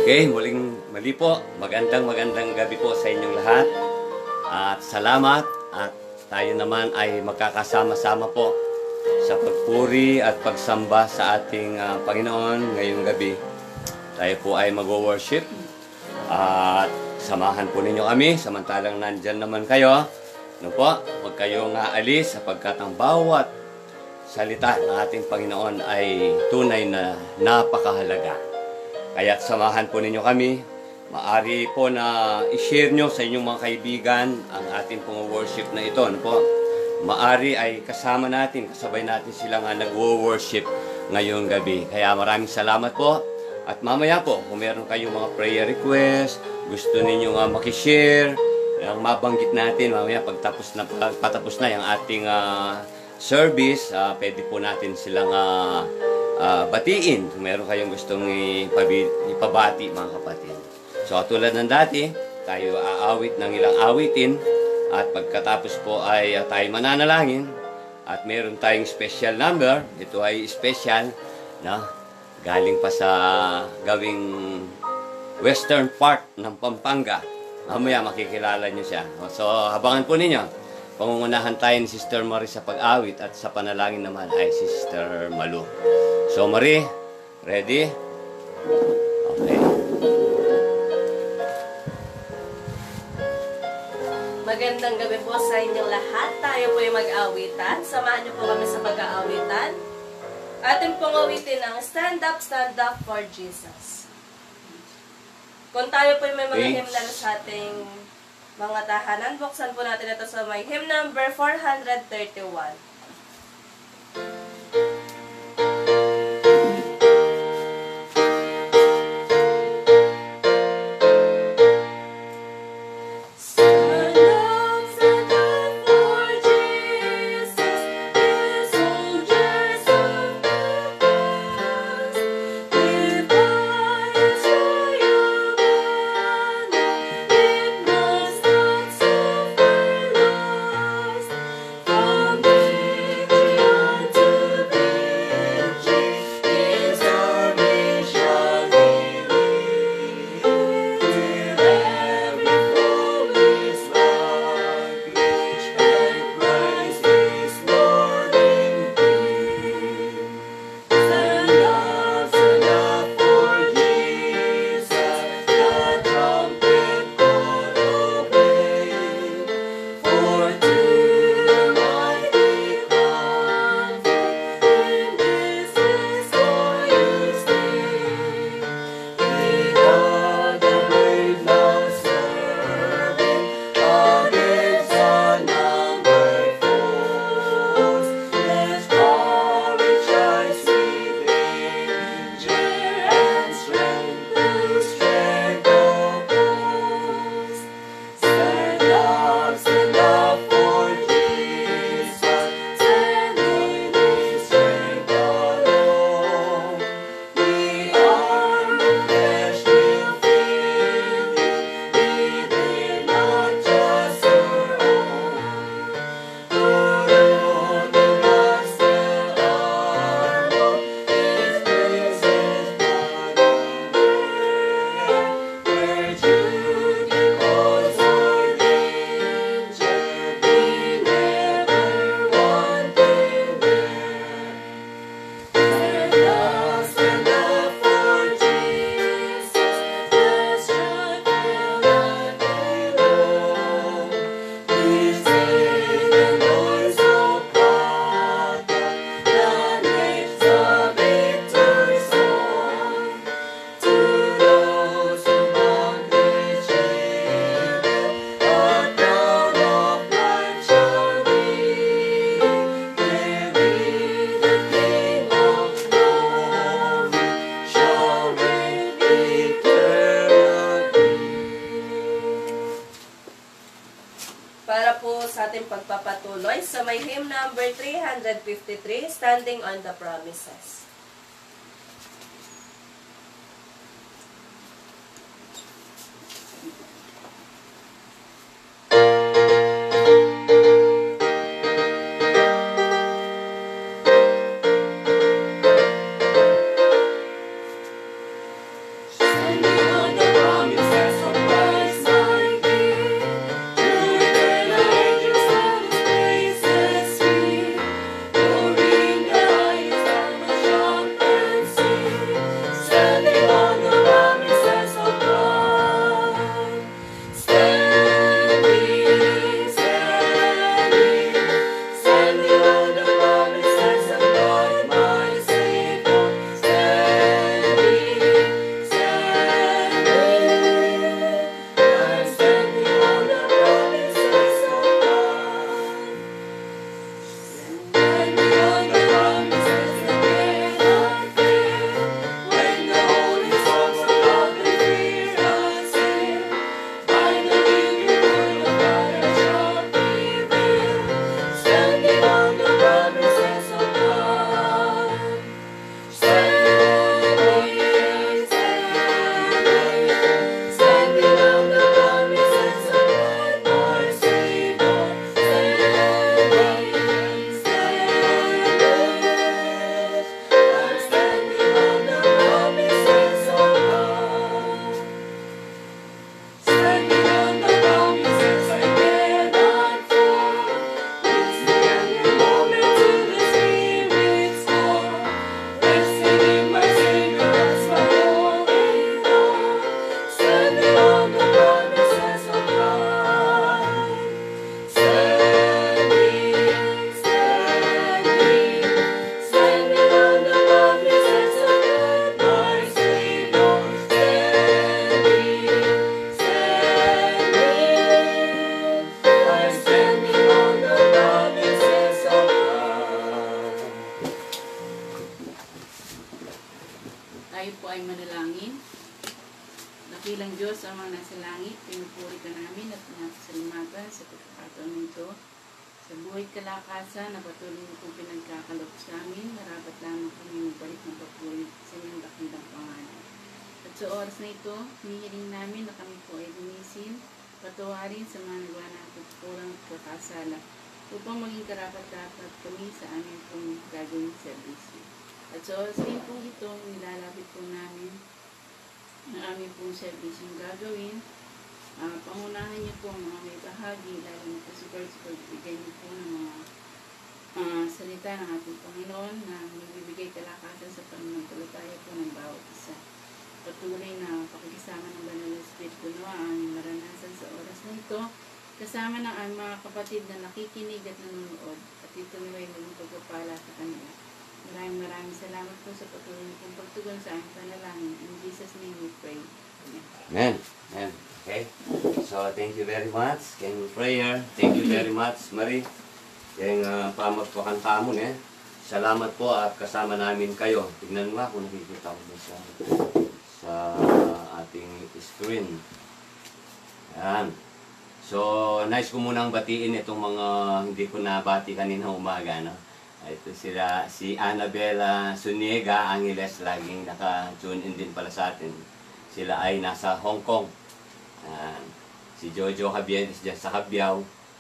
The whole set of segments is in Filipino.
Okay, mali po. Magandang gabi po sa inyong lahat. At salamat at tayo naman ay magkakasama-sama po sa pagpuri at pagsamba sa ating Panginoon ngayong gabi. Tayo po ay mag-worship at samahan po ninyo kami samantalang nandyan naman kayo. No po, huwag kayong aalis sapagkat ang bawat salita ng ating Panginoon ay tunay na napakahalaga. Kaya samahan po ninyo kami. Maari po na i-share nyo sa inyong mga kaibigan ang ating pong worship na ito. Ano po? Maari ay kasama natin, kasabay natin sila nga nag-worship ngayong gabi. Kaya maraming salamat po. At mamaya po, kung meron kayong mga prayer request, gusto ninyo nga makishare, ang mabanggit natin mamaya patapos na yung ating service, pwede po natin silang batiin kung meron kayong gustong ipabati mga kapatid. So tulad ng dati, tayo aawit ng ilang awitin at pagkatapos po ay tayo mananalangin at meron tayong special number. Ito ay special na galing pa sa gawing western part ng Pampanga. Mamaya makikilala nyo siya. So habangan po ninyo. Pangungunahan tayo ni Sister Marie sa pag-awit at sa panalangin naman ay Sister Malu. So Marie, ready? Okay. Magandang gabi po sa inyong lahat. Tayo po ay mag-awitan. Samahan niyo po kami sa pag-aawitan. Atin pong awitin ang Stand Up for Jesus. Kung tayo po ay may mga hymnal sa ating mga tahanan, buksan po natin ito sa may hymn number 431. Pagpapatuloy sa may hymn number 353, Standing on the Promises. Standing on Tayo po ay manalangin. Dakilang Diyos, Amang nasa langit, pinupuri ka namin at pinapasalamatan sa pagkakataon nito. Sa buhay kalakasan na patuloy mo kong pinagkakalap sa amin, marapat lamang kami magbalik ng papuri sa inyong dakilang pangalan. At sa oras na ito, hinihiling namin na kami po ay linisin, patawarin sa mga nagawa natin kurang at kakasala, upang maging karapat-dapat kami sa aming pong gagawin serbisyo. At sa oras din po ito, nilalapit po namin ang aming pong serbisyong gagawin. Pangunahan niyo po ang mga may bahagi, lalo na po si Lord, bigyan niyo po ng mga salita ng ating Panginoon na nagbibigay kalakasan sa pananampalataya po ng bawat isa. Patuloy na pakikisama ng Banal na Espiritu Nawa ang aming maranasan sa oras na ito, kasama ng aming mga kapatid na nakikinig at nanonood, at ito naway maging pagpapala sa kanila. Maraming salamat po sa patuloy na pong pagtugon sa aming panalangin. In Jesus' name we pray. Amen. Amen. Okay. So, thank you very much. Kayong prayer. Thank you very much, Marie. Kayong pamagpakanta mo, eh. Salamat po at kasama namin kayo. Tignan mo kung nakikita ko sa ating screen. Ayan. So, nice ko munang batiin itong mga hindi ko nabati kanina umaga, no? Ito sila, si Annabella Suniega Angeles, laging naka-tune in din pala sa atin. Sila ay nasa Hong Kong. Si Jojo Javieres dyan sa Cabiao,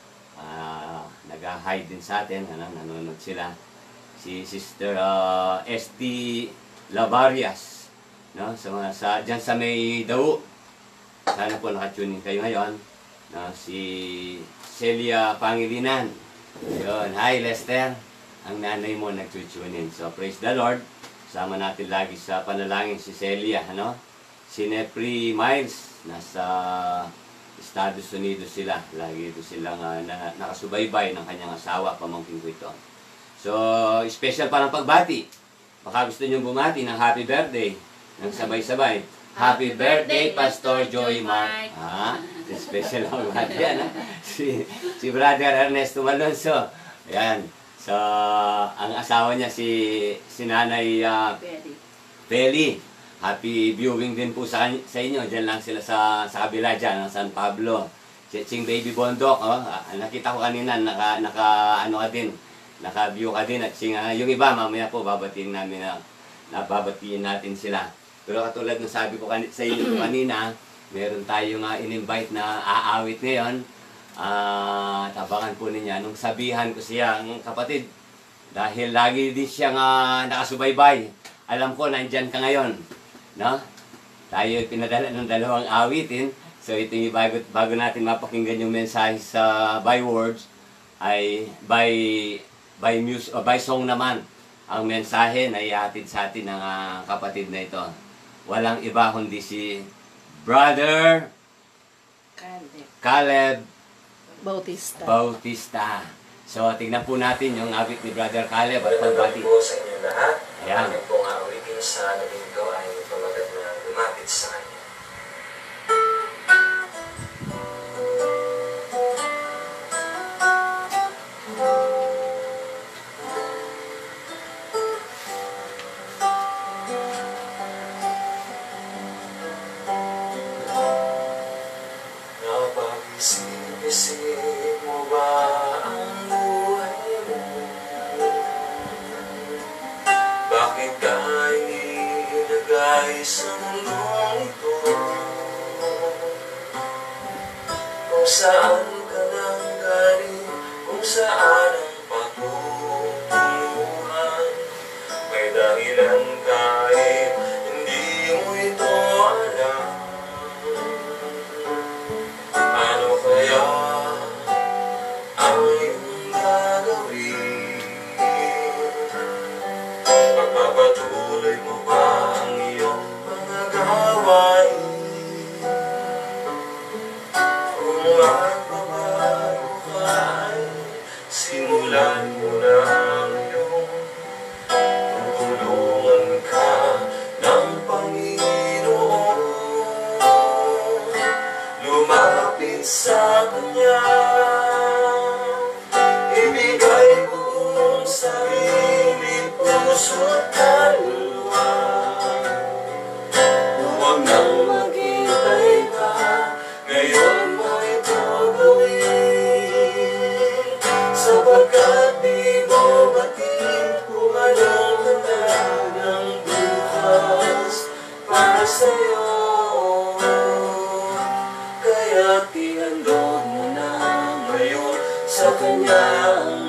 nag-hi din sa atin, nanonood sila. Si Sister S.T. Lavarias, no? Dyan sa may Daw. Sana po naka-tune in kayo ngayon. No? Si Celia Pangilinan. Yun. Hi Lester. Ang nanay mo nag-tune in. So praise the Lord. Sama natin lagi sa panalangin si Celia. Ano? Si Nepri Miles. Nasa Estados Unidos sila. Lagi ito silang nakasubaybay ng kanyang asawa. Pamangkin ko ito. So, special pa ng pagbati. Baka gusto nyo bumati ng happy birthday. Nang sabay-sabay. Happy birthday, Pastor Joy Mark. Special ang pagbati yan. Si Brother Ernesto Malonzo. Ayan. So, ang asawa niya si Nanay Peli. Happy viewing din po sa inyo. Diyan lang sila sa kabila dyan, ng San Pablo. Ching Baby Bondok, nakita ko kanina, naka-view ka din. At yung iba, mamaya po, babatiin natin sila. Pero katulad ng sabi ko sa inyo kanina, meron tayong in-invite na aawit ngayon. Tabangan po niya. Nung sabihan ko siya, ang kapatid, dahil lagi din siya nakasubaybay, alam ko, nandyan ka ngayon. No? Tayo pinadala ng dalawang awitin. So ito yung bago natin mapakinggan yung mensahe sa by words, ay by song naman. Ang mensahe na ihatid sa atin ng kapatid na ito. Walang iba kundi si Brother Caleb Bautista. So, tingnan po natin yung awit ni Brother Caleb at pagbati. Po sa inyo lahat. Ayan. Ang pong awitin sa nabing ito ay pamagat na lumapit sa kanya. Napagising-gising mo ba ang buhay mo? Bakit ka inilagay sa mundong ito? Kung saan ka nang galing, kung saan ang patutunguhan, may dahilan kahit hindi mo ito alam. Ano kaya ang iyong gagawin? Pagpapatuloy mo ba ang iyong mga gawain? Kung magbabago ka ay simulan mo na ang iyong tutulungan ka ng Panginoon. Lumapit sa Kanya, ibigay buong sarili, puso at kaluluwa. sa'yo. Kaya't ihandog mo na ngayon sa Kanya ang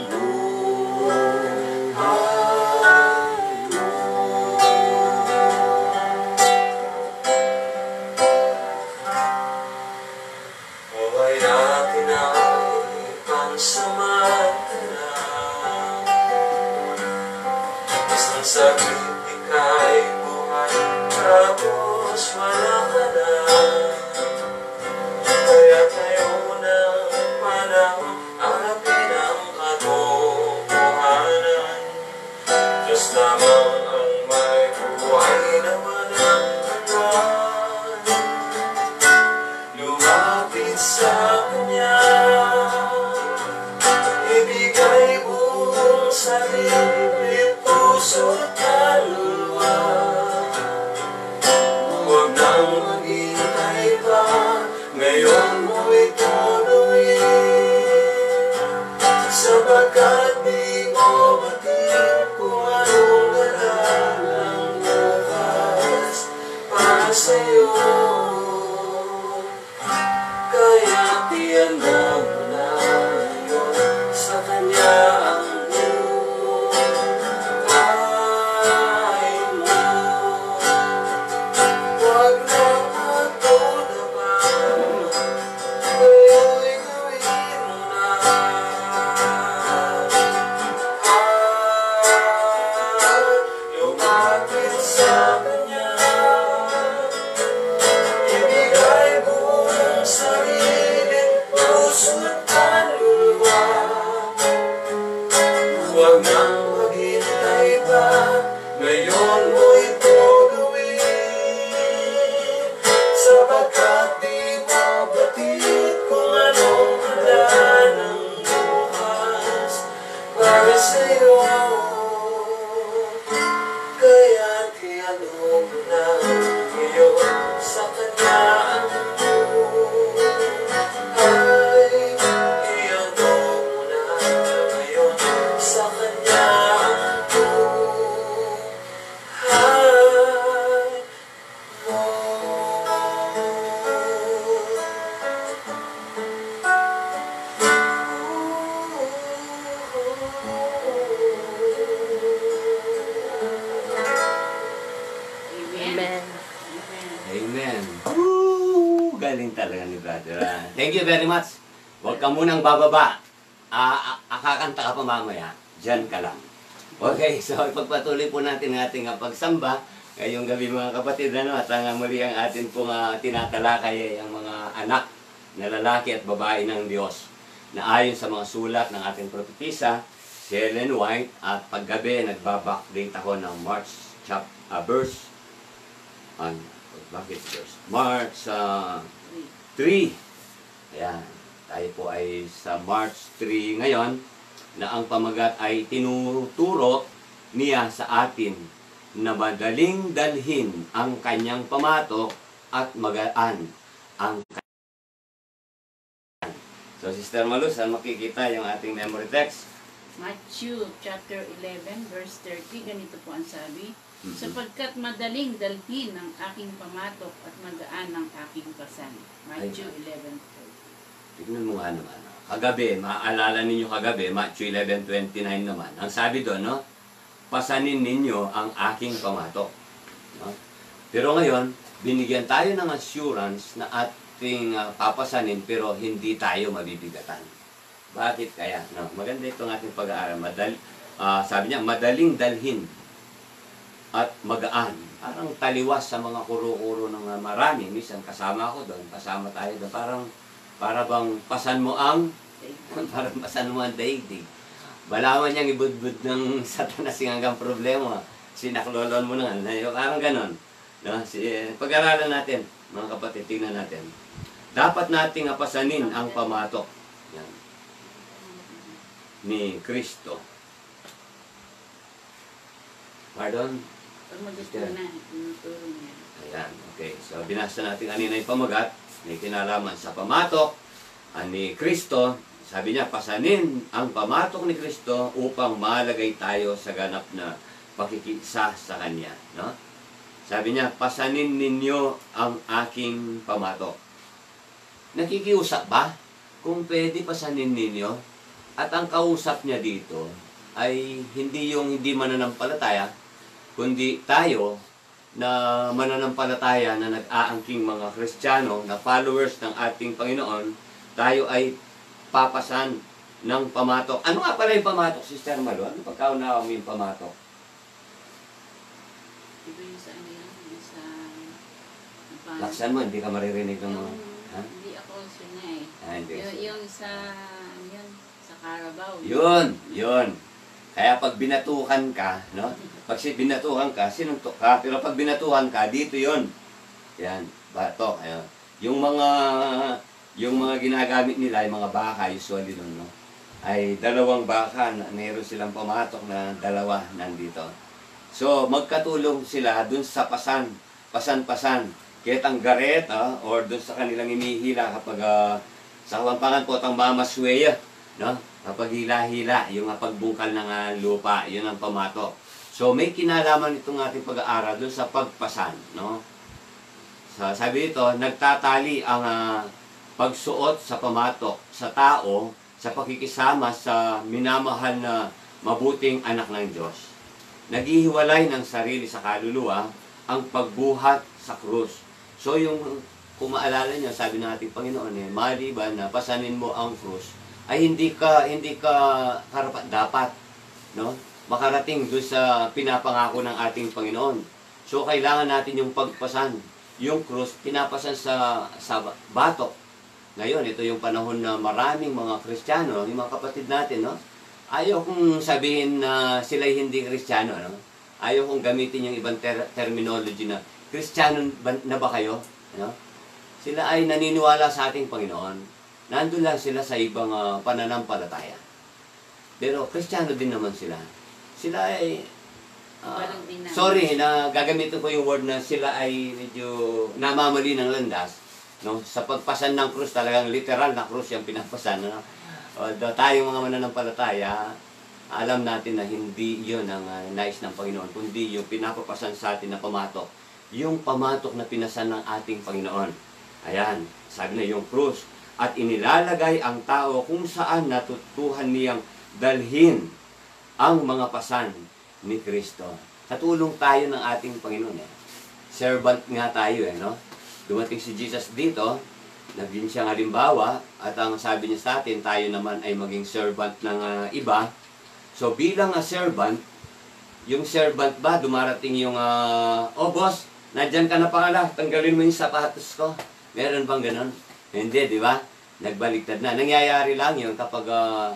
buhay natin ay pansamantala. Isang saglit ika'y buhay, tapos wala ka na. Kaya tayo ng panahon, harapin ang katotohanan. Diyos lamang ang may buhay na walang hanggan. Lumapit sa Kanya, ibigay buong sarili, puso't kaluluwa. Huwag nang maghintay pa, ngayon mo ito gawin. Sapagkat di mo batid kung anong dala ng bukas para sa'yo. Kaya ihandog mo na ngayon sa Kanya ang buhay mo. Huwag na magduda pa, ngayon'y gawin mo na. Lumapit sa Kanya, ibigay buong sarili, puso't kaluluwa. Huwag nang maghintay pa, ngayon mo ito gawin. Sapagkat di mo batid kung anong handa ng bukas para sa'yo. Kaya't ihandog mo na ngayon sa Kanya ang buhay. Ihandog mo na ngayon sa Kanya ang buhay mo. Amen. Amen. Amen. Amen. Woo! Galing talaga ni brother. Thank you very much. Huwag ka munang bababa. Kakanta ka pa mamaya. Diyan ka lang. Okay, so ipagpatuloy po natin ang ating pagsamba ngayong gabi mga kapatid. At muli ang atin pong tinatalakay ang mga anak na lalaki at babae ng Diyos na ayon sa mga sulat ng ating propetisa, si Ellen White. At paggabi, nagbabackdate ako ng March verse. Bakit verse? March 3. Ayan. Tayo po ay sa March 3 ngayon na ang pamagat ay tinuturo niya sa atin na madaling dalhin ang kanyang pamatok at magaan ang kanyang. So, Sister Malu, saan makikita yung ating memory text? Matthew chapter 11 verse 30, ganito po ang sabi, sapagkat madaling dalhin ang aking pamatok at magaan ang aking pasan. Matthew 11:30. Tignan mo nga naman. Kagabi, maaalala ninyo kagabi, Matthew 11:29 naman. Ang sabi doon, no? Pasanin ninyo ang aking pamatok. No? Pero ngayon, binigyan tayo ng assurance na ating papasanin pero hindi tayo mabibigatan. Bakit kaya? No? Maganda itong ating pag-aaral. Sabi niya, madaling dalhin at magaan. Parang taliwas sa mga kuro-kuro ng marami. Minsan kasama ako doon, kasama tayo doon. Para bang pasan mo ang daigdig. Balawan niyang ibudbud ng satanas hanggang problema. Sinaklolon mo na. Parang ganon. No? Pag-aralan natin, mga kapatid, tingnan natin. Dapat nating pasanin ang pamatok. Yan. Ni Kristo. Pardon? Pag mag-gusto na, tinuturo niya. Ayan, okay. So, binasa natin kanina yung pamagat. May kinalaman sa pamatok ni Kristo. Sabi niya, pasanin ang pamatok ni Kristo upang malagay tayo sa ganap na pakikisa sa Kanya. No? Sabi niya, pasanin ninyo ang aking pamatok. Nakikiusap ba? Kung pwede pasanin ninyo. At ang kausap niya dito ay hindi yung hindi mananampalataya, kundi tayo na mananampalataya na nag-aangking mga Kristiyano na followers ng ating Panginoon, tayo ay papasan ng pamatok. Ano nga pala yung pamatok, Sister Malo? Ano pagkaunawa mo yung pamatok? Ito yung sa ano yan, yung sa... Laksan mo, hindi ka maririnig ng mga... Ha? Hindi ako sure niya eh. Hindi. Yung sa... Yun, sa Carabao. Yun. Kaya pag binatuhan ka, no? Pag binatuhan ka, sinuntok ka. Pero pag binatuhan ka, dito yun. Yan, batok. Ayan. Yung mga ginagamit nila, yung mga baka, usually nun, no? Ay dalawang baka, mayroon silang pamatok na dalawa nandito. So, magkatulong sila dun sa pasan-pasan. Kahit ang garet, or dun sa kanilang inihila kapag sa Kapampangan po ang mamasweya, no? Kapag hila-hila, yung pagbungkal ng lupa, yun ang pamatok. So, may kinalaman itong ating pag-aaral dun sa pagpasan, no? Sabi dito, nagtatali ang pagsuot sa pamatok sa tao sa pakikisama sa minamahal na mabuting anak ng Diyos. Naghihiwalay ng sarili sa kaluluwa ang pagbuhat sa krus. So, kung maalala niyo, sabi ng ating Panginoon, maliban na pasanin mo ang krus, ay hindi ka karapat dapat, no? Makarating doon sa pinapangako ng ating Panginoon. So kailangan natin yung pagpasan, yung krus pinapasan sa batok. Ngayon, ito yung panahon na maraming mga Kristiyano, yung mga kapatid natin, no? Ayaw kong sabihin na sila'y hindi Kristiyano, no? Ayaw kong gamitin yung ibang terminology na Kristiyano na ba kayo? No? Sila ay naniniwala sa ating Panginoon. Nandun lang sila sa ibang pananampalataya. Pero Kristiyano din naman sila. Sila ay... sorry, na gagamitin ko yung word na sila ay medyo namamali ng landas. No? Sa pagpasan ng krus, talagang literal na krus yung pinapasan. No? Although tayong mga mananampalataya, alam natin na hindi yun ang nais ng Panginoon, kundi yung pinapapasan sa atin na pamatok. Yung pamatok na pinasan ng ating Panginoon. Ayan, sabi na yung krus. At inilalagay ang tao kung saan natutuhan niyang dalhin ang mga pasan ni Kristo. Katulong tayo ng ating Panginoon. Servant nga tayo, no? Dumating si Jesus dito, naging siyang halimbawa, at ang sabi niya sa atin, tayo naman ay maging servant ng iba. So bilang servant, yung servant ba, dumarating yung, oh boss, nandyan ka na pala, tanggalin mo yung sapatos ko. Meron bang ganon? Hindi, di ba? Nagbaliktad na. Nangyayari lang yun kapag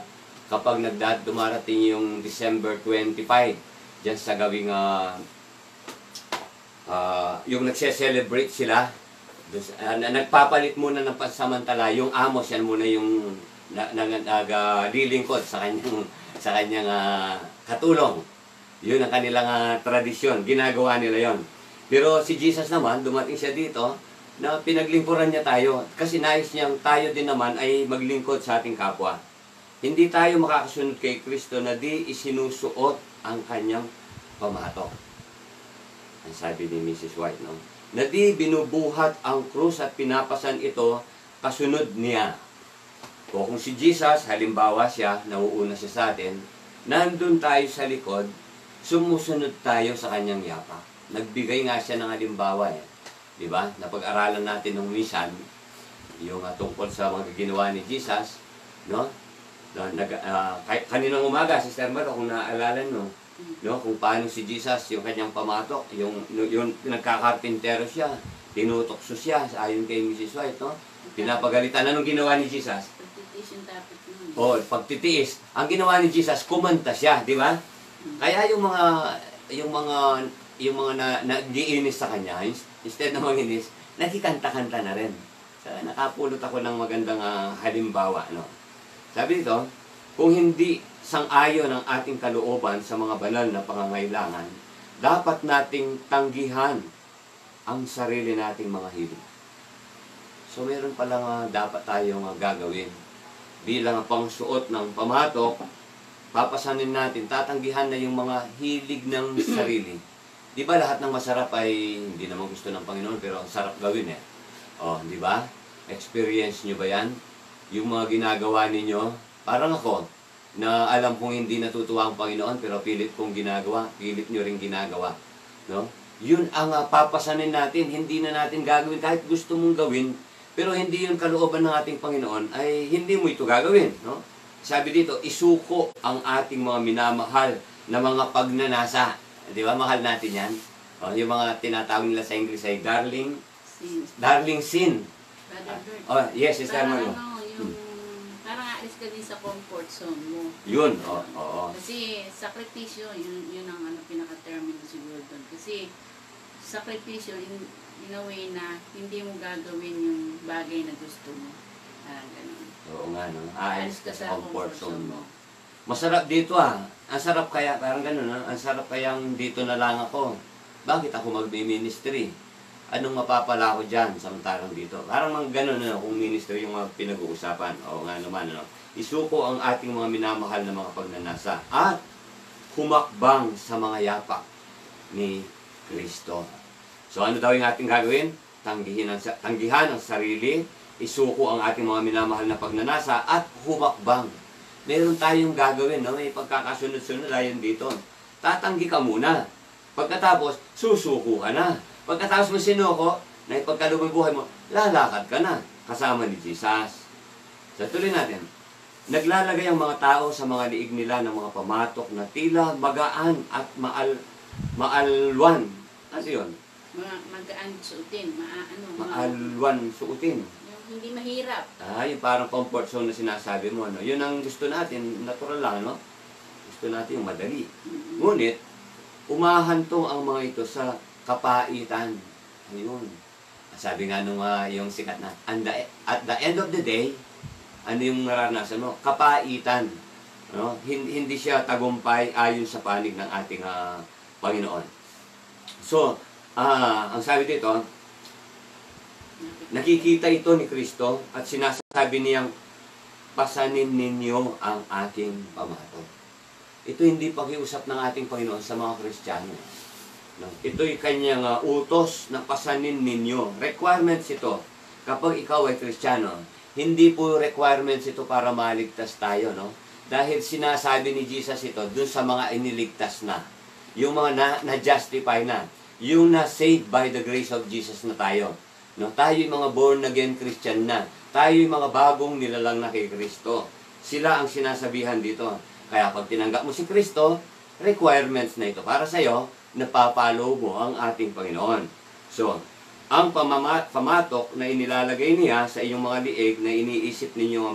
dumarating yung December 25, dyan sa gawing, yung nagse-celebrate sila, nagpapalit muna ng pansamantala, yung amos, yan muna yung naglilingkod sa kanyang katulong. Yun ang kanilang tradisyon, ginagawa nila yon. Pero si Jesus naman, dumating siya dito, na pinaglingkuran niya tayo. Kasi nais niyang tayo din naman ay maglingkod sa ating kapwa. Hindi tayo makakasunod kay Kristo na di isinusuot ang kanyang pamatok. Ang sabi ni Mrs. White, no? Na di binubuhat ang krus at pinapasan ito kasunod niya. O kung si Jesus, halimbawa siya, nauuna siya sa atin, nandun tayo sa likod, sumusunod tayo sa kanyang yapa. Nagbigay nga siya ng halimbawa, Diba? Napag-aralan natin nung minsan, yung tungkol sa mga ginawa ni Jesus, no? Kaninang umaga, Sister Maro, kung naaalala no, kung paano si Jesus, yung kanyang pamatok, yung nagkakarpintero siya, tinutokso siya, ayon kay Mrs. White, no? Pinapagalitan. Anong ginawa ni Jesus? Pagtitiis yung topic nun. Pagtitiis. Ang ginawa ni Jesus, kumanta siya, di ba? Kaya yung mga nag-iinis sa kanya, instead na manginis, nagkikanta-kanta na rin. So, nakapulot ako ng magandang halimbawa, no? Sabi dito, kung hindi sang-ayon ang ating kalooban sa mga banal na pangangailangan, dapat nating tanggihan ang sarili nating mga hilig. So, meron palang dapat tayong gagawin. Bilang pangsuot ng pamatok, papasanin natin, tatanggihan na yung mga hilig ng sarili. Di ba lahat ng masarap ay hindi naman gusto ng Panginoon, pero ang sarap gawin eh. Oh, di ba? Experience nyo ba yan? Yung mga ginagawa ninyo, parang ako, na alam kong hindi natutuwa ang Panginoon, pero pilit kong ginagawa, pilit nyo rin ginagawa. No? Yun ang papasanin natin, hindi na natin gagawin kahit gusto mong gawin, pero hindi yung kalooban ng ating Panginoon, ay hindi mo ito gagawin. No? Sabi dito, isuko ang ating mga minamahal na mga pagnanasa. Di ba? Mahal natin yan. O, yung mga tinatawag nila sa English ay darling sin. Brother Bert. Oh, yes, Sister Parang Marlo. parang aalis ka din sa comfort zone mo. Yun, oo. Kasi sakripisyo, yun ang pinaka-termino siguro doon. Kasi sakripisyo, in a way na hindi mo gagawin yung bagay na gusto mo. Parang ganun. Oo nga, no? Aalis ka sa comfort zone mo. Masarap dito Ang sarap kaya, parang ganun, ang sarap kayang dito na lang ako. Bakit ako mag-ministry? Anong mapapala ko dyan samantalang dito? Parang mga ganun, kung ministry yung mga pinag-uusapan. Oo nga naman, isuko ang ating mga minamahal na mga pagnanasa at humakbang sa mga yapak ni Kristo. So ano daw yung ating gagawin? Tanggihan ang sarili, isuko ang ating mga minamahal na pagnanasa at humakbang. Meron tayong gagawin, may pagkakasunod-sunod ayon dito. Tatanggi ka muna. Pagkatapos, susuko ka na. Pagkatapos mo sinuko, na ipagkaloob ng buhay mo, lalakad ka na kasama ni Jesus. So tuloy natin. Naglalagay ang mga tao sa mga liig nila ng mga pamatok na tila magaan at maalwan. Ano yun? Magaan suotin. Maalwan suotin. Yung hindi mahirap. Yung parang comfort zone na sinasabi mo. Yun ang gusto natin, natural lang, no? Gusto natin yung madali. Ngunit, umahantong ang mga ito sa kapaitan. Ayun. Sabi nga nung yung sikat na, at the end of the day, ano yung naranasan mo? Kapaitan. No? Hindi siya tagumpay ayon sa panig ng ating Panginoon. So, ang sabi dito, nakikita ito ni Kristo at sinasabi niyang, pasanin ninyo ang aking pamato. Ito hindi pakiusap ng ating Panginoon sa mga Kristiyano. No? Ito'y kanyang utos na pasanin ninyo. Requirements ito. Kapag ikaw ay Kristiyano, hindi po requirements ito para maligtas tayo. No? Dahil sinasabi ni Jesus ito dun sa mga iniligtas na. Yung mga na-justify na. Yung na-saved by the grace of Jesus na tayo. No? Tayo yung mga born-again Christian na. Tayo yung mga bagong nilalang na kay Kristo. Sila ang sinasabihan dito. Kaya pag tinanggap mo si Kristo, requirements na ito para sa'yo, napapalo mo ang ating Panginoon. So, ang pamatok na inilalagay niya sa inyong mga liig na iniisip ninyo ang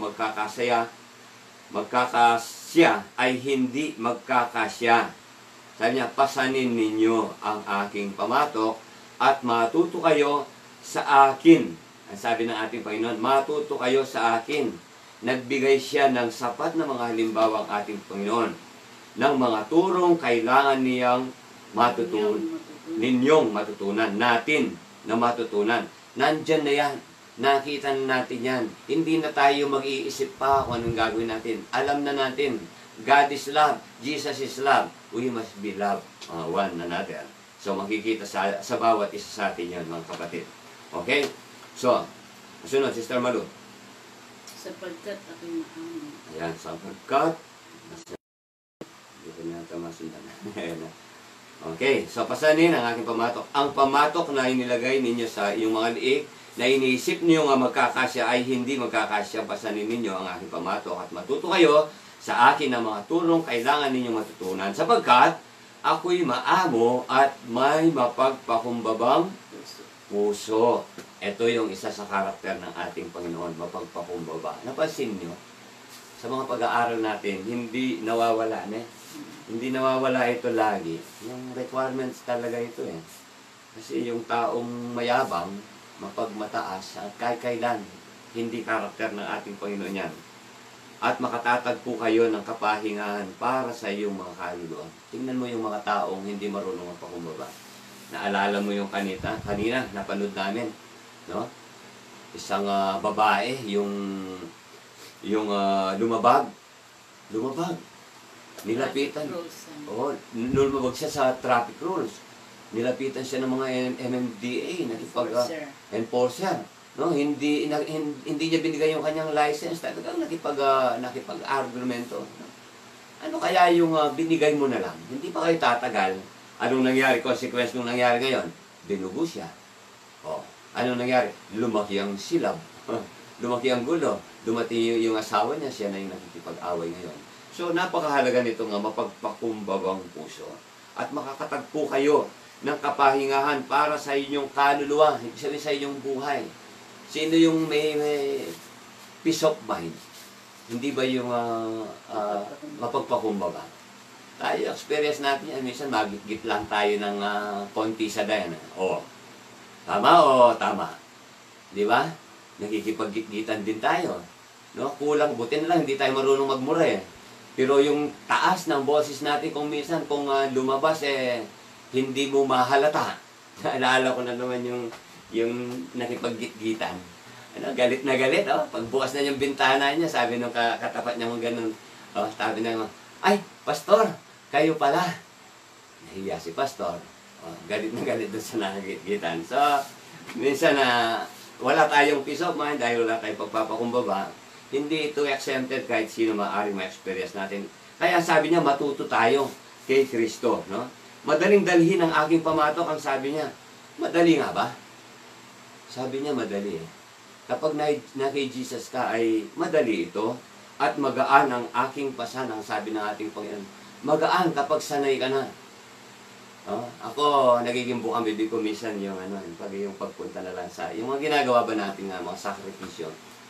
magkakasya ay hindi magkakasya. Sabi niya, pasanin ninyo ang aking pamatok at matuto kayo sa akin. Ang sabi ng ating Panginoon, matuto kayo sa akin. Nagbigay siya ng sapat na mga halimbawa ang ating Panginoon ng mga turong kailangan niyang ninyong matutunan, natin na matutunan. Nandyan na yan. Nakita na natin yan. Hindi na tayo mag-iisip pa kung anong gagawin natin. Alam na natin. God is love. Jesus is love. We must be love one another. So makikita sa bawat isa sa atin yan, mga kapatid. Okay? So, sunod, Sister Malu. Sapagkat ako'y maamin. Ayan, sapagkat. Dito na ito masundan. Okay, so pasanin ang aking pamatok. Ang pamatok na inilagay ninyo sa iyong mga liig, na iniisip niyo nga magkakasya ay hindi magkakasya, pasanin ninyo ang aking pamatok at matuto kayo sa akin ng mga turong kailangan ninyong matutunan. Sapagkat ako'y maamo at may mapagpakumbabang puso. Ito yung isa sa karakter ng ating Panginoon, mapagpakumbaba. Napansin nyo? Sa mga pag-aaral natin, hindi nawawala Hindi nawawala ito lagi. Yung requirements talaga ito Kasi yung taong mayabang, mapagmataas, at kahit kailan, hindi karakter ng ating Panginoon yan. At makatatagpo kayo ng kapahingahan para sa iyong mga kaluluwa. Tingnan mo yung mga taong hindi marunong magpakumbaba. Naalala mo yung kanina, napanood namin. No? Isang babae, yung lumabag. Nilapitan. Lumabag siya sa traffic rules. Nilapitan siya ng mga MMDA, Enforcer. enforcer. No, hindi niya binigay yung kanyang license, talagang nakipag-argumento. Ano kaya yung binigay mo na lang? Hindi pa kayo tatagal. Anong nangyari? Consequence nung nangyari ngayon? Binugo siya. Oh, anong nangyari? Lumaki ang silab. Lumaki ang gulo. Dumating yung asawa niya, siya na yung nakikipag-away ngayon. So, napakahalaga nito nga mapagpakumbab ang puso. At makakatagpo kayo ng kapahingahan para sa inyong kaluluwa, ibig sabihin sa inyong buhay. Sino yung may peace of mind? Hindi ba yung mapagpakumbaba? Tayo, experience natin yan. Minsan, magigit lang tayo ng konti sa dayan. O, tama. Di ba? Nakikipag-gitgitan din tayo. No? Kulang, butin lang, hindi tayo marunong magmura eh. Pero yung taas ng boses natin, kung minsan, kung lumabas, hindi mo mahalata. Naalala ko na naman yung nakipag-gitgitan. Galit na galit, oh. Pagbukas na yung bintana niya, sabi nung katapat niya mo ganun, oh, sabi na mo, ay, pastor, kayo pala. Nahiya si pastor. Oh, galit na galit doon sa nakagitgitan. So, minsan wala tayong peace of mind dahil wala tayong pagpapakumbaba. Hindi ito exempted kahit sino maaaring ma-experience natin. Kaya sabi niya, matuto tayo kay Kristo. No? Madaling dalhin ang aking pamatok, ang sabi niya. Madali nga ba? Sabi niya, madali eh. Kapag na kay Jesus ka ay madali ito at magaan ang aking pasan, ang sabi ng ating Panginoon. Magaan kapag sanay ka na. Ako, nagiging bukang bibig ko minsan yung pagpunta na lang sa, yung mga ginagawa ba natin mga sakripisyo.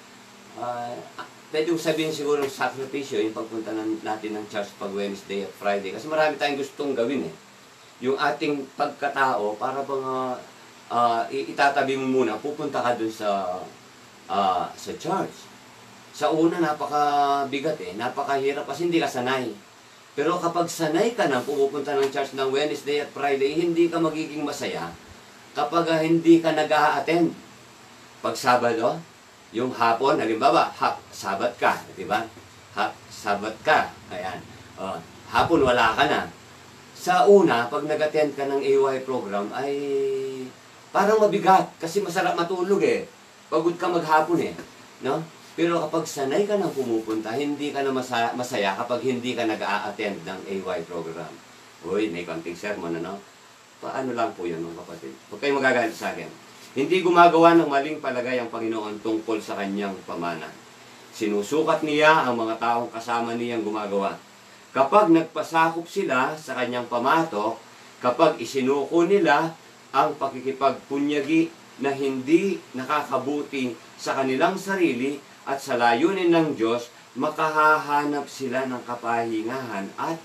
Pwede sabihin siguro ng sakripisyo, yung pagpunta natin ng church pag Wednesday at Friday. Kasi marami tayong gustong gawin eh. Yung ating pagkatao, para bang itatabi mo muna, pupunta ka dun sa church. Sa una, napakabigat eh. Napakahirap kasi hindi ka sanay. Pero kapag sanay ka na pupunta ng church ng Wednesday at Friday, hindi ka magiging masaya kapag hindi ka nag-a-attend. Pag Sabado, yung hapon, halimbawa, Sabat ka, di ba? Sabat ka, ayan. Hapon wala ka na. Sa una, pag nag-attend ka ng AY program, ay parang mabigat kasi masarap matulog eh. Pagod ka maghapon eh. No? Pero kapag sanay ka nang pumupunta, hindi ka na masaya kapag hindi ka nag-a-attend ng AY program. Uy, may konting sermon, ano? Paano lang po yun, mga kapatid? Huwag kayong magagalit sa akin. Hindi gumagawa ng maling palagay ang Panginoon tungkol sa kanyang pamana. Sinusukat niya ang mga taong kasama niyang gumagawa. Kapag nagpasakop sila sa kanyang pamatok, kapag isinuko nila ang pakikipagpunyagi na hindi nakakabuti sa kanilang sarili at sa layunin ng Diyos, makahahanap sila ng kapahingahan at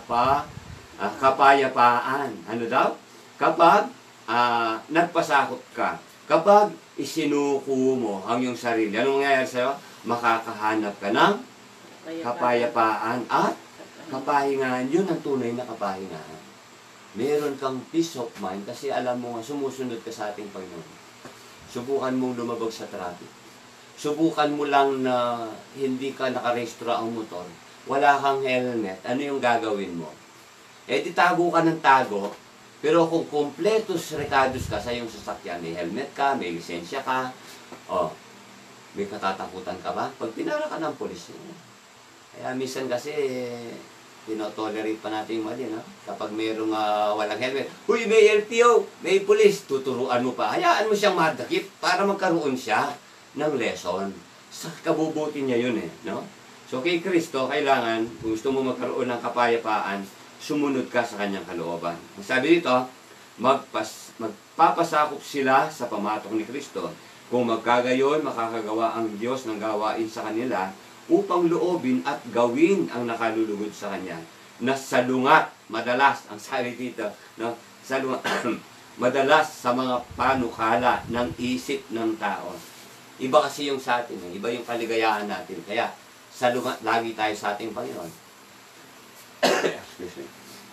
kapayapaan. Ano daw? Kapag nagpasakop ka, kapag isinuko mo ang iyong sarili, anong mangyayari sa'yo? Makakahanap ka ng kapayapaan at kapahingahan. Yun ang tunay na kapahingahan. Meron kang peace of mind kasi alam mo nga, sumusunod ka sa ating Panginoon. Subukan mong lumabag sa traffic. Subukan mo lang na hindi ka nakarehistro ang motor. Wala kang helmet. Ano yung gagawin mo? Di tago ka ng tago. Pero kung kompletos recados ka sa iyong sasakyan, may helmet ka, may lisensya ka, may katatakutan ka ba? Pag pinara ka ng polis, kaya minsan kasi, tinotolerate pa natin yung mali, no? Kapag mayroong walang helmet, huy, may LTO, may pulis, tuturuan mo pa. Hayaan mo siyang madakip para magkaroon siya ng lesson. Sa kabubuti niya yun eh, no? So kay Kristo, kailangan, kung gusto mo magkaroon ng kapayapaan, sumunod ka sa kanyang kalooban. Ang sabi dito, magpapasakop sila sa pamatok ni Kristo. Kung magkagayon, makakagawa ang Diyos ng gawain sa kanila upang loobin at gawin ang nakalulugod sa Kanya. Na salungat, madalas, ang sabi dito, no? Salungat, madalas sa mga panukala ng isip ng tao. Iba kasi yung sa atin, iba yung kaligayahan natin. Kaya, salungat lagi tayo sa ating Panginoon. Excuse me.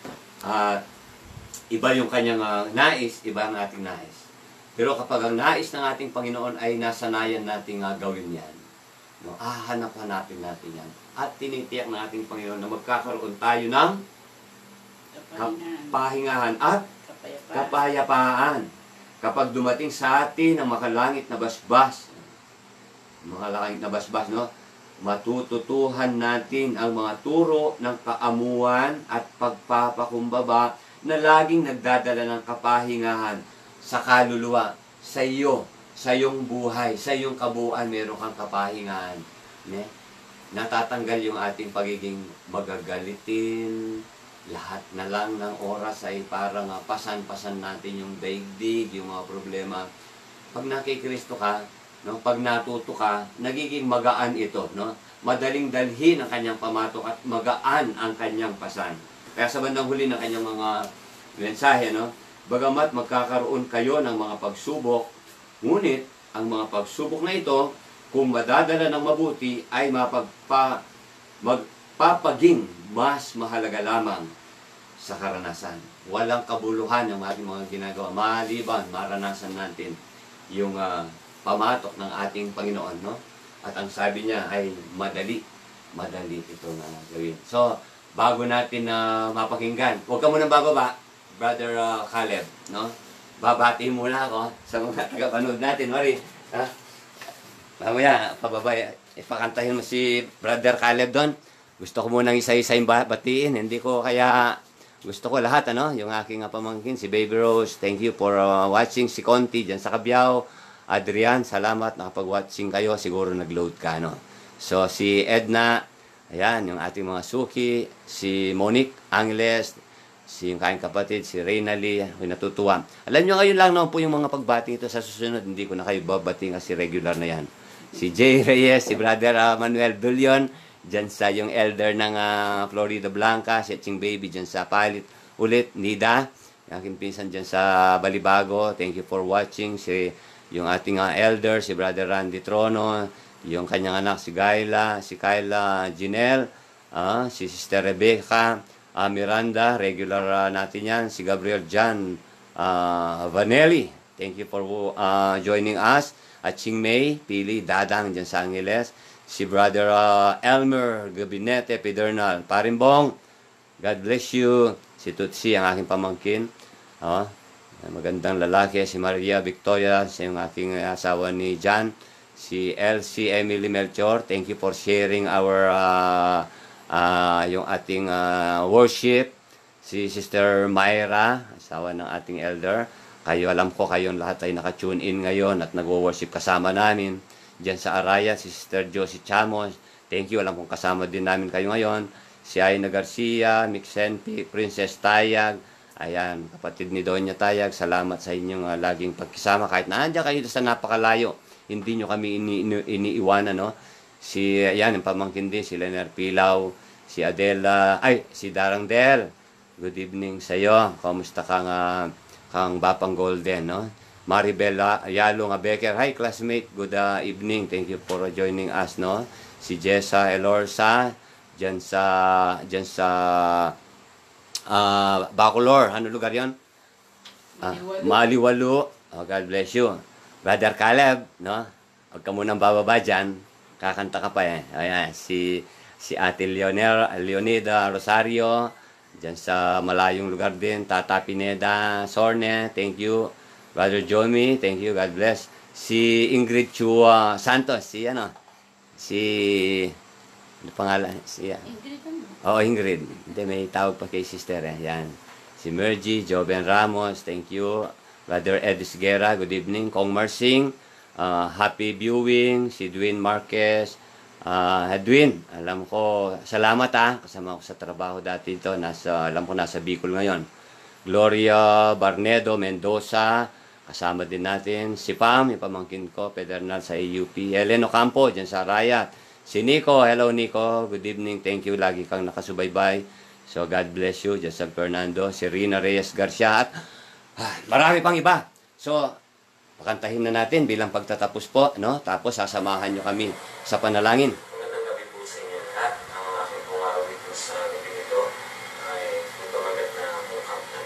Iba yung kanyang nais, iba ang ating nais. Pero kapag ang nais ng ating Panginoon ay nasanayan nating gawin yan, no, hanapin natin yan. At tinitiyak ng ating Panginoon na magkakaroon tayo ng kapahingahan at kapayapaan. Kapag dumating sa atin ang makalangit na basbas, no? Matututuhan natin ang mga turo ng kaamuan at pagpapakumbaba na laging nagdadala ng kapahingahan sa kaluluwa, sa iyo, sa iyong buhay, sa iyong kabuuan, meron kang kapahingahan. Ne? Natatanggal yung ating pagiging magagalitin, lahat na lang ng oras ay parang pasan-pasan natin yung daigdig, yung mga problema. Pag nakikristo ka, no, pag natuto ka, nagiging magaan ito, no? Madaling dalhin ang kanyang pamatok at magaan ang kanyang pasan. Kaya sa bandang huli ng kanyang mga mensahe, no, bagamat magkakaroon kayo ng mga pagsubok, ngunit ang mga pagsubok na ito, kung madadala ng mabuti, ay magpapaging mas mahalaga lamang sa karanasan. Walang kabuluhan ang ating mga ginagawa. Maliban, maranasan natin yung pamatok ng ating Panginoon, no? At ang sabi niya ay madali ito na gawin. So, bago natin mapakinggan, huwag ka munang bababa, Brother Caleb, no? Babati muna ako sa mga tagapanood natin, Mari. Ha? Mamaya, pababa, ipakantahin mo si Brother Caleb doon. Gusto ko munang isa-isa yung batiin. Hindi ko kaya, gusto ko lahat, ano? Yung aking pamangkin, si Baby Rose, thank you for watching. Si Conti, dyan sa Cabiao. Adrian, salamat, nakapag-watching kayo. Siguro nag-load ka, no? So, si Edna, ayan, yung ating mga suki. Si Monique Angles, si yung kaing kapatid, si Reynali, ako'y natutuwa. Alam nyo, ngayon lang naman po yung mga pagbati ito sa susunod. Hindi ko na kayo babati kasi regular na yan. Si Jay Reyes, si Brother Manuel Dulion, dyan sa yung elder ng Florida Blanca, si Ching Baby, dyan sa Palit. Ulit, Nida, yung aking pinsan dyan sa Balibago, thank you for watching. Si yung ating elder, si Brother Randy Trono, yung kanyang anak, si Kyla Jinel, si Sister Rebecca, Miranda, regular natin yan, si Gabriel Jan Vanelli, thank you for joining us. At Ching May, Pili, Dadang dyan sa Angeles, si Brother Elmer Gabinete Pedernal, Parimbong, God bless you, si Tutsi, ang aking pamangkin, magandang lalaki, si Maria Victoria, si yung aking asawa ni Jan, si Elsie Emily Melchor, thank you for sharing our yung ating worship, si Sister Myra, asawa ng ating elder, kayo, alam ko kayong lahat ay naka-tune in ngayon at nagwo-worship kasama namin, dyan sa Araya, si Sister Josie Chamos, thank you, alam kong kasama din namin kayo ngayon, si Aina Garcia, Mixenpi, Princess Tayag, ayan, kapatid ni Doña Tayag, salamat sa inyong laging pagkisama. Kahit naandyan kayo sa napakalayo, hindi nyo kami iniiwanan, no? Si, ayan, yung pamangkin din, si Leonard Pilaw, si Adela, si Darang Del. Good evening sa iyo. Kamusta kang Bapang Golden, no? Maribel Yalo nga Becker, hi classmate, good evening. Thank you for joining us, no? Si Jessa Elorsa, dyan sa Bacolor, ano lugar yon? Maliwalo. Oh, God bless you. Brother Caleb, no? Huwag ka munang bababa dyan. Kakanta ka pa eh. Ayan, si Ate Leonida Rosario, dyan sa malayong lugar din. Tata Pineda Sorne, thank you. Brother Jomi, thank you, God bless. Si Ingrid Chua Santos, ano pangalan? Ingrid ano? Oo, Ingrid. Hindi, may tawag pa kay sister eh. Yan. Si Mergy, Joven Ramos, thank you. Brother Edis Guerra, good evening. Kong Marsing, happy viewing. Si Edwin Marquez. Edwin, alam ko, salamat kasama ko sa trabaho dati ito. Alam ko nasa Bicol ngayon. Gloria Barnedo Mendoza, kasama din natin. Si Pam, yung pamangkin ko, Pedernal sa AUP. Helen Ocampo, dyan sa Arayat. Si Nico, hello Nico, good evening, thank you, lagi kang nakasubaybay. So God bless you, dyan sa Fernando, si Rina Reyes Garcia, at marami pang iba. So, pakantahin na natin bilang pagtatapos po, no? Tapos sasamahan nyo kami sa panalangin. Magandang gabi po sa inyo lahat. Ang aking pong dito sa gabi nito ay ito agad na mukhang na.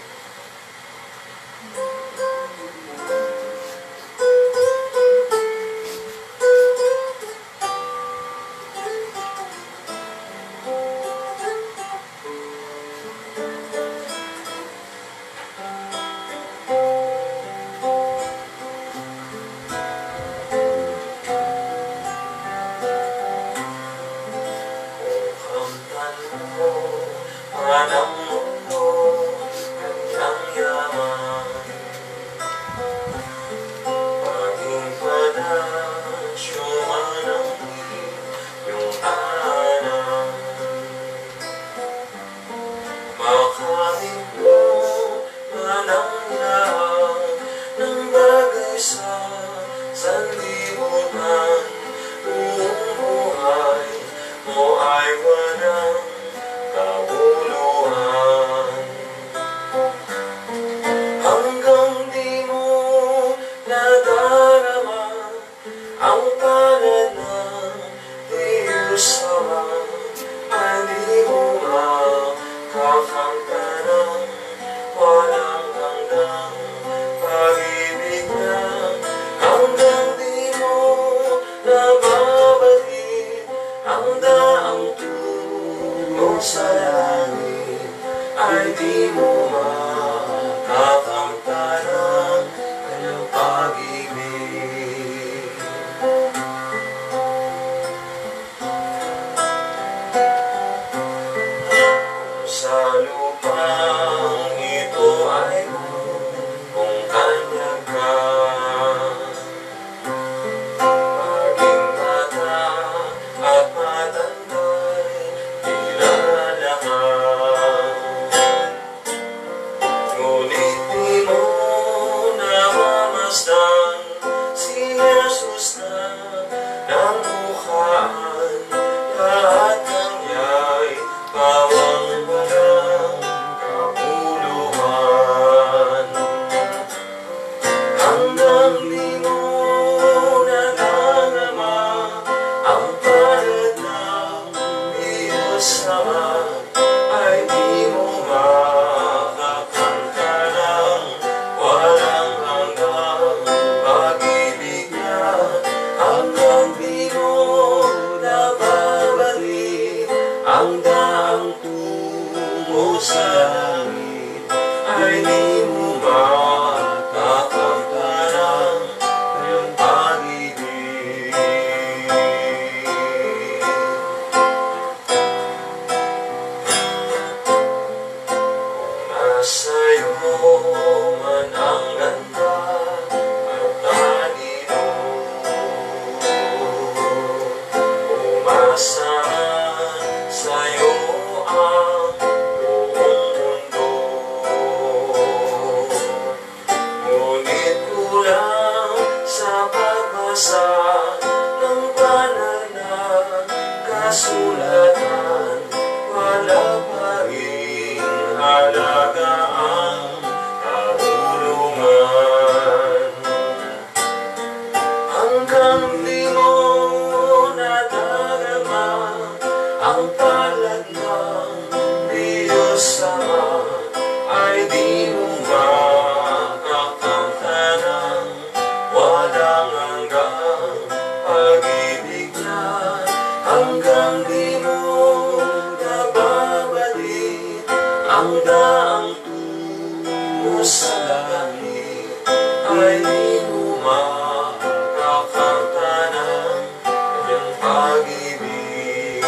sa langit ay luma ang kakanta ng kanyang pag-ibig.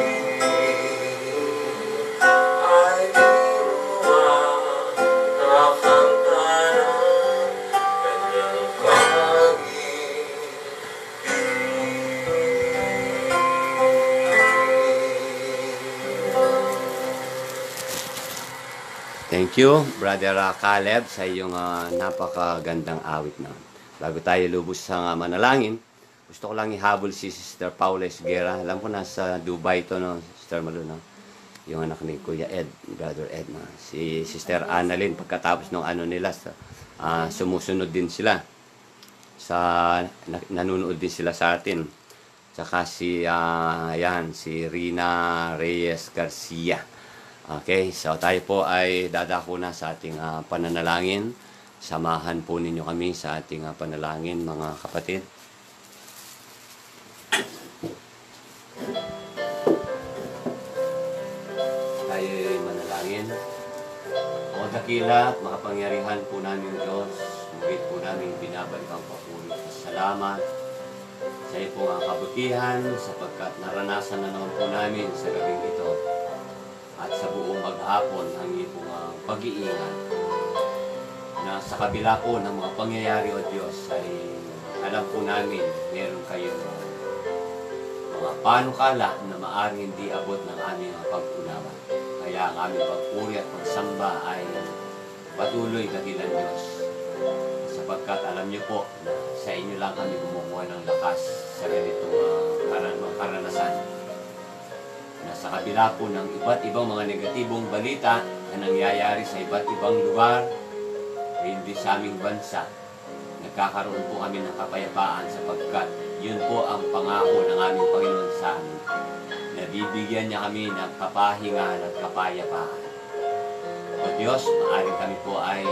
Ay luma ang kakanta ng kanyang Thank you, Brother Caleb, sa iyong napakagandang awit na. Bago tayo lubos sa manalangin, gusto ko lang ihabol si Sister Paula Esguera. Alam ko nasa Dubai ito, no, Sister Malu, no? Yung anak ni Kuya Ed, Brother Ed. No? Si Sister Annalyn, pagkatapos ng ano nila, sumusunod din sila. Nanonood din sila sa atin. Tsaka si Rina Reyes Garcia. Okay, so tayo po ay dadako na sa ating pananalangin. Samahan po ninyo kami sa ating panalangin, mga kapatid. Tayo ay manalangin. O dakila at makapangyarihan po namin Diyos, mugit po namin binabalik ang papuri. Salamat sa iyo po ang kabutihan sapagkat naranasan na naman po namin sa gabing ito at sa buong maghapon ang iyong pag-iingat na sa kabila po ng mga pangyayari o Diyos ay alam po namin meron kayong mga panukala na maaaring hindi abot ng aming pag-unawa. Kaya ang aming pagpuri at pagsamba ay patuloy dakilan Diyos sapagkat alam niyo po na sa inyo lang kami kumukuha ng lakas sa ganitong karanasan. Na sa kabila po ng iba't ibang mga negatibong balita na nangyayari sa iba't ibang lugar, hindi sa aming bansa, nagkakaroon po kami ng kapayapaan sapagkat yun po ang pangako ng aming Panginoon sa amin. Nabibigyan niya kami ng kapahingan at kapayapaan. O Diyos, maaaring kami po ay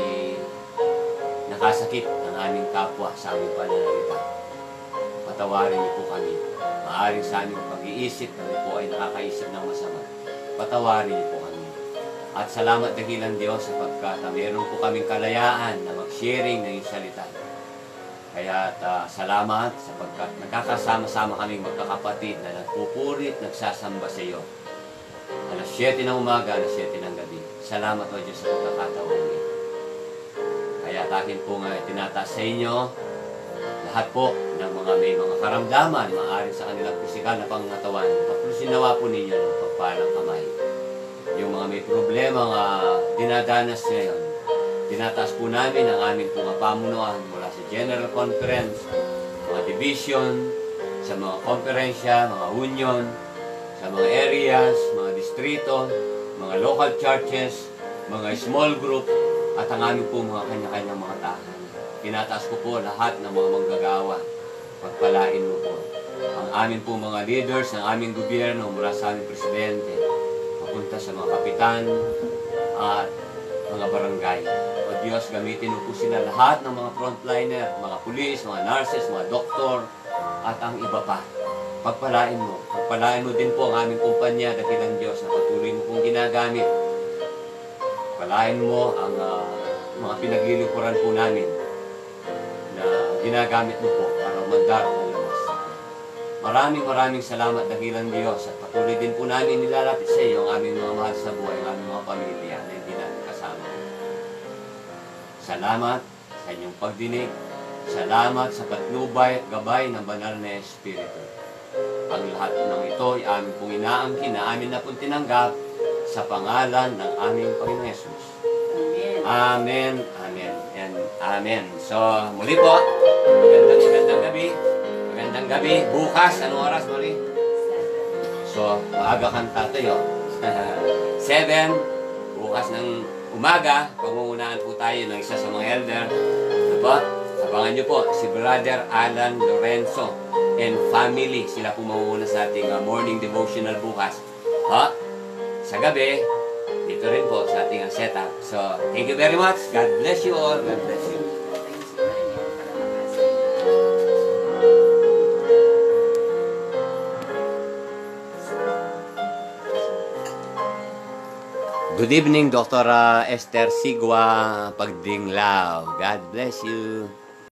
nakasakit ng aming kapwa sa aming pananalita. Patawarin niyo po kami. Maaaring sa aming pag-iisip, kami po ay nakakaisip ng masama. Patawarin niyo po kami. At salamat dakilang Diyos sapagkat meron po kaming kalayaan na mag-sharing ng iyong salita. Kaya salamat sapagkat nakakasama-sama kaming magkakapatid na nagpupuri at nagsasamba sa iyo. Alas 7 ng umaga, alas 7 ng gabi. Salamat o Diyos sa pagkakataon niyo. Kaya akin po nga tinataas sa inyo lahat po ng mga may mga karamdaman, maaari sa kanilang pisikal na pangatawan. Taplusin nawa po ninyo ng pagpalang kamay. Yung mga may problema nga dinadanas ngayon, tinataas po namin ang aming pong pamunuan mula sa General Conference, mga division, sa mga konferensya, mga union, sa mga areas, mga distrito, mga local churches, mga small group, at ang aming po mga kanya-kanyang mga tahanan. Tinataas ko po lahat ng mga manggagawa. Pagpalain mo po ang amin po mga leaders ng aming gobyerno mula sa aming presidente, papunta sa mga kapitan at mga barangay. O Diyos, gamitin mo po sila lahat ng mga frontliner, mga pulis, mga nurses, mga doktor, at ang iba pa. Pagpalain mo. Pagpalain mo din po ang aming kumpanya, dakilang Diyos, na patuloy mo pong ginagamit. Pagpalain mo ang mga pinaglilingkuran po namin na ginagamit mo po para mandarang ng lamas. Maraming salamat dakilang Diyos at patuloy din po namin nilalapit sa iyo ang aming mga mahal sa buhay, ang aming mga pamilya na hindi namin kasama. Salamat sa inyong pagdinig. Salamat sa patnubay at gabay ng banal na Espiritu. Ang lahat ng ito ay aming pong inaangkin na amin na pong tinanggap sa pangalan ng aming Panginoon Jesus. Amen, amen, and amen. So, muli po, magandang gabi. Magandang gabi. Bukas, anong oras muli? So, maaga kang tatayo. 7, bukas ng umaga, pangungunahan po tayo ng isa sa mga elder. Diba? Abangan nyo po, si Brother Alan Lorenzo and family. Sila po mangunguna sa ating morning devotional bukas. Ha? Sa gabi, dito rin po sa ating setup. So, thank you very much. God bless you all. God bless you. Good evening, Dr. Esther Sigwa Pagdinglaw. God bless you.